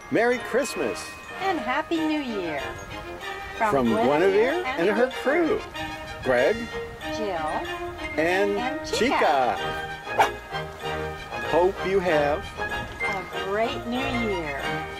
Merry Christmas And Happy New Year. from Guinevere and her crew, Greg Jill and Chica. Chica. Hope you have A great new year.